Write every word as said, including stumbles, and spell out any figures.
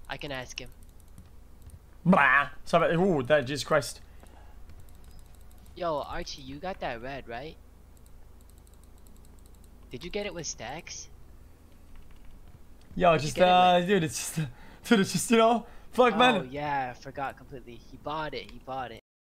I can ask him. Blah. Sorry. Ooh, that Jesus Christ. Yo, Archie, you got that red, right? Did you get it with stacks? Yo, Did just you get it uh, dude, it's just, dude, it's just you know, fuck, Oh man. yeah, I forgot completely. He bought it. He bought it.